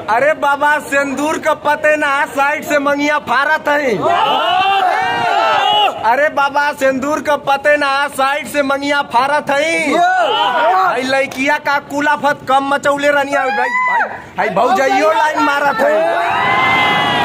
अरे बाबा सिंदूर का पते ना साइड से मंगिया फारत है। अरे बाबा सिंदूर का पते ना साइड से मंगिया फारत है। लड़किया का कुलाफत कम मचौले रनिया भाई भाई भौजाइयो लाइन मारत है।